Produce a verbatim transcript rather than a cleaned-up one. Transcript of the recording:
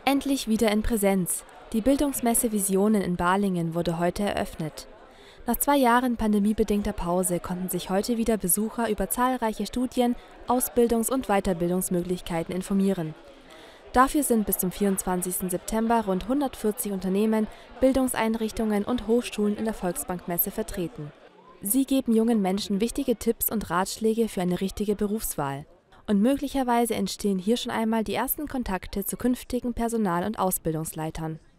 Endlich wieder in Präsenz. Die Bildungsmesse Visionen in Balingen wurde heute eröffnet. Nach zwei Jahren pandemiebedingter Pause konnten sich heute wieder Besucher über zahlreiche Studien-, Ausbildungs- und Weiterbildungsmöglichkeiten informieren. Dafür sind bis zum vierundzwanzigsten September rund hundertvierzig Unternehmen, Bildungseinrichtungen und Hochschulen in der Volksbankmesse vertreten. Sie geben jungen Menschen wichtige Tipps und Ratschläge für eine richtige Berufswahl. Und möglicherweise entstehen hier schon einmal die ersten Kontakte zu künftigen Personal- und Ausbildungsleitern.